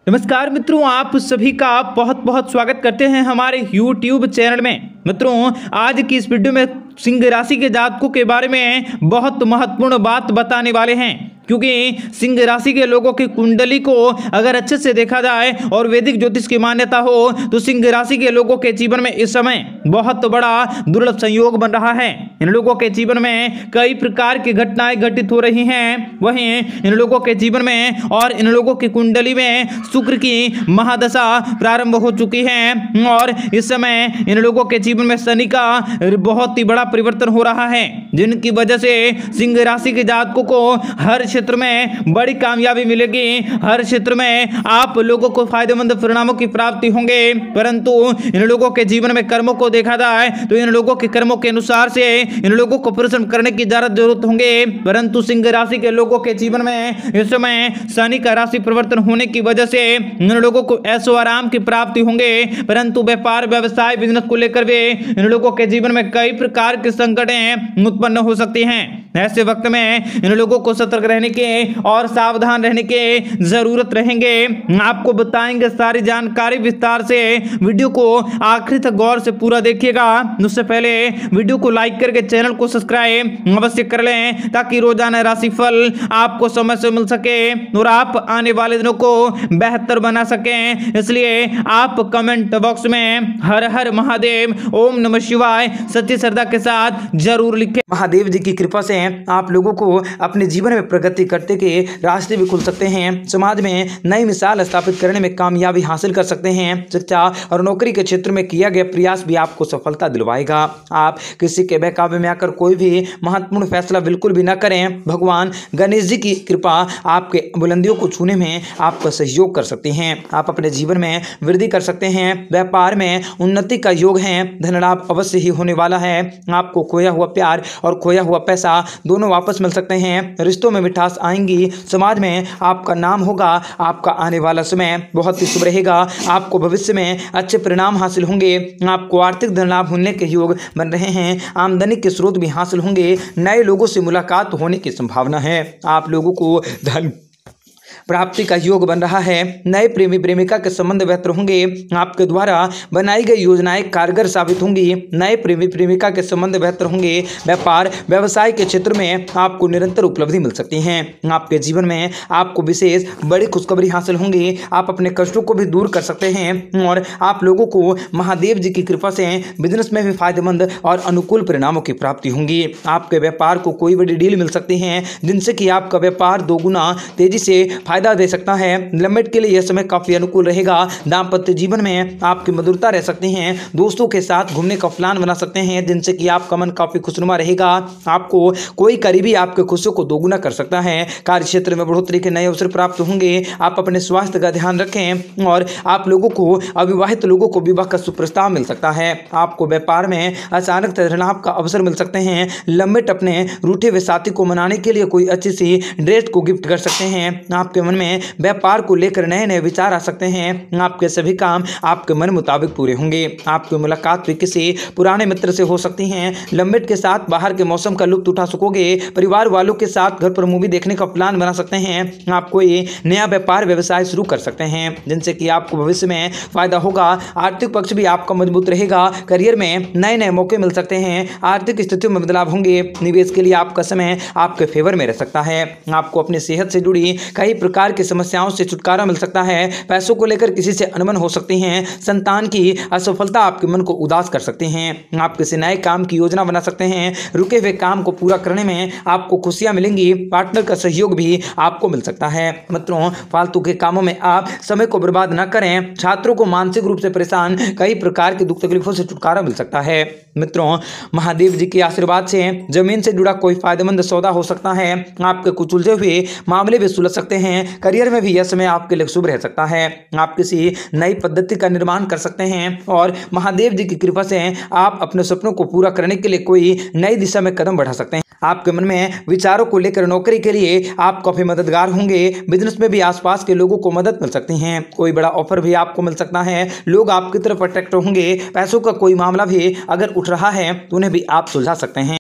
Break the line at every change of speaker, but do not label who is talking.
नमस्कार मित्रों, आप सभी का बहुत बहुत स्वागत करते हैं हमारे YouTube चैनल में। मित्रों, आज की इस वीडियो में सिंह राशि के जातकों के बारे में बहुत महत्वपूर्ण बात बताने वाले हैं, क्योंकि सिंह राशि के लोगों की कुंडली को अगर अच्छे से देखा जाए और वैदिक ज्योतिष की मान्यता हो तो सिंह राशि के लोगों के जीवन में इस समय बहुत बड़ा दुर्लभ संयोग बन रहा है। इन लोगों के जीवन में कई प्रकार की घटनाएं घटित हो रही हैं। वहीं इन लोगों के जीवन में और इन लोगों की कुंडली में शुक्र की महादशा प्रारंभ हो चुकी है और इस समय इन लोगों के जीवन में शनि का बहुत ही बड़ा परिवर्तन हो रहा है, जिनकी वजह से सिंह राशि के जातकों को हर क्षेत्र में बड़ी कामयाबी मिलेगी। हर क्षेत्र में आप लोगों को फायदेमंद परिणामों की प्राप्ति होंगे। परंतु इन लोगों के जीवन में कर्मों को देखा जाए तो इन लोगों के कर्मों के अनुसार से इन लोगों को परिश्रम करने की ज्यादा जरूरत होंगे। परंतु सिंह राशि के लोगों के जीवन में इस समय शनि का राशि परिवर्तन होने की वजह से इन लोगों को ऐशो आराम की प्राप्ति होंगे। परंतु व्यापार व्यवसाय बिजनेस को लेकर भी इन लोगों के जीवन में कई प्रकार के संकटें उत्पन्न हो सकती हैं। ऐसे वक्त में इन लोगों को सतर्क रहने के और सावधान रहने के जरूरत रहेंगे। आपको बताएंगे सारी जानकारी विस्तार से। वीडियो को आखिर तक गौर से पूरा देखिएगा। उससे पहले वीडियो को लाइक करके चैनल को सब्सक्राइब अवश्य कर लें, ताकि रोजाना राशिफल आपको समय से मिल सके और आप आने वाले दिनों को बेहतर बना सकें। इसलिए आप कमेंट बॉक्स में हर हर महादेव, ओम नमः शिवाय सच्ची श्रद्धा के साथ जरूर लिखें। महादेव जी की कृपा से आप लोगों को अपने जीवन में प्रगति करते के रास्ते भी खुल सकते हैं। समाज में नई मिसाल स्थापित करने में कामयाबी हासिल कर सकते हैं। शिक्षा और नौकरी के क्षेत्र में किया गया प्रयास भी आपको सफलता दिलवाएगा। आप किसी के बहकावे में आकर कोई भी महत्वपूर्ण फैसला बिल्कुल भी न करें। भगवान गणेश जी की कृपा आपके बुलंदियों को छूने में आपका सहयोग कर सकती हैं। आप अपने जीवन में वृद्धि कर सकते हैं। व्यापार में उन्नति का योग है। धन लाभ अवश्य ही होने वाला है। आपको खोया हुआ प्यार और खोया हुआ पैसा दोनों वापस मिल सकते हैं। रिश्तों में मिठास आएंगी। समाज में आपका नाम होगा। आपका आने वाला समय बहुत ही शुभ रहेगा। आपको भविष्य में अच्छे परिणाम हासिल होंगे। आपको आर्थिक धन लाभ होने के योग बन रहे हैं। आमदनी के स्रोत भी हासिल होंगे। नए लोगों से मुलाकात होने की संभावना है। आप लोगों को धन प्राप्ति का योग बन रहा है। नए प्रेमी प्रेमिका के संबंध बेहतर होंगे। आपके द्वारा बनाई गई योजनाएं कारगर साबित होंगी। नए प्रेमी प्रेमिका के संबंध बेहतर होंगे। व्यापार व्यवसाय के क्षेत्र में आपको निरंतर उपलब्धि मिल सकती है। आपके जीवन में आपको विशेष बड़ी खुशखबरी हासिल होंगी। आप अपने कष्टों को भी दूर कर सकते हैं और आप लोगों को महादेव जी की कृपा से बिजनेस में भी फायदेमंद और अनुकूल परिणामों की प्राप्ति होंगी। आपके व्यापार को कोई बड़ी डील मिल सकती है, जिनसे कि आपका व्यापार दोगुना तेजी से फायदा दे सकता है। लिमिट के लिए यह समय काफी अनुकूल रहेगा। दाम्पत्य जीवन में आपकी मधुरता रह सकती है। दोस्तों के साथ घूमने का प्लान बना सकते हैं, जिनसे कि आपका मन काफी खुशनुमा रहेगा। आपको कोई करीबी आपके खुशियों को दोगुना कर सकता है। कार्य क्षेत्र में बढ़ोतरी के नए अवसर प्राप्त होंगे। आप अपने स्वास्थ्य का ध्यान रखें और आप लोगों को अविवाहित लोगों को विवाह का सुप्रस्ताव मिल सकता है। आपको व्यापार में अचानक धन लाभ का अवसर मिल सकते हैं। लंबित अपने रूठे हुए साथी को मनाने के लिए कोई अच्छी सी ड्रेस को गिफ्ट कर सकते हैं। आपके मन में व्यापार को लेकर नए नए विचार आ सकते हैं। आपके सभी काम आपके मन मुताबिक पूरे होंगे। आपकी मुलाकात भी किसी पुराने मित्र से हो सकती है। लंबित के साथ बाहर के मौसम का लुत्फ उठा सकोगे। परिवार वालों के साथ घर पर मूवी देखने का प्लान बना सकते हैं। आप कोई नया व्यापार व्यवसाय शुरू कर सकते हैं, जिनसे कि आपको भविष्य में फायदा होगा। आर्थिक पक्ष भी आपका मजबूत रहेगा। करियर में नए नए मौके मिल सकते हैं। आर्थिक स्थितियों में बदलाव होंगे। निवेश के लिए आपका समय आपके फेवर में रह सकता है। आपको अपनी सेहत से जुड़ी कई प्रकार की समस्याओं से छुटकारा मिल सकता है। पैसों को लेकर किसी से अनबन हो सकती हैं। संतान की असफलता आपके मन को उदास कर सकती हैं। आप किसी नए काम की योजना बना सकते हैं। रुके हुए काम को पूरा करने में आपको खुशियां मिलेंगी। पार्टनर का सहयोग भी आपको मिल सकता है। मित्रों, फालतू के कामों में आप समय को बर्बाद न करें। छात्रों को मानसिक रूप से परेशान कई प्रकार की दुख तकलीफों से छुटकारा मिल सकता है। मित्रों, महादेव जी के आशीर्वाद से जमीन से जुड़ा कोई फायदेमंद सौदा हो सकता है। आपके कुछ उलझे हुए मामले भी सुलझ सकते हैं। करियर में भी यह समय आपके लिए शुभ रह सकता है। आप किसी नई पद्धति का निर्माण कर सकते हैं और महादेव जी की कृपा से आप अपने सपनों को पूरा करने के लिए कोई नई दिशा में कदम बढ़ा सकते हैं। आपके मन में विचारों को लेकर नौकरी के लिए आप काफी मददगार होंगे। बिजनेस में भी आसपास के लोगों को मदद मिल सकती है। कोई बड़ा ऑफर भी आपको मिल सकता है। लोग आपकी तरफ अट्रैक्ट होंगे। पैसों का कोई मामला भी अगर उठ रहा है तो उन्हें भी आप सुलझा सकते हैं।